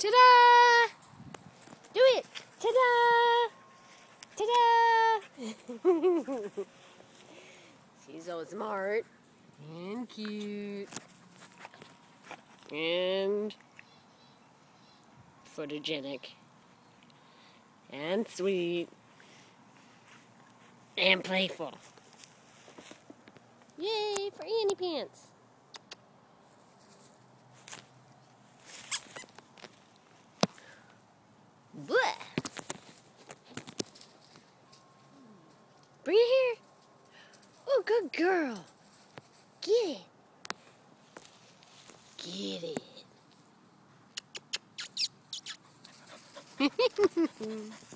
Ta-da! Do it! Ta-da! Ta-da! She's so smart and cute and photogenic and sweet and playful. Yay for Annie Pants! Bleh! Bring it here. Oh, good girl. Get it. Get it.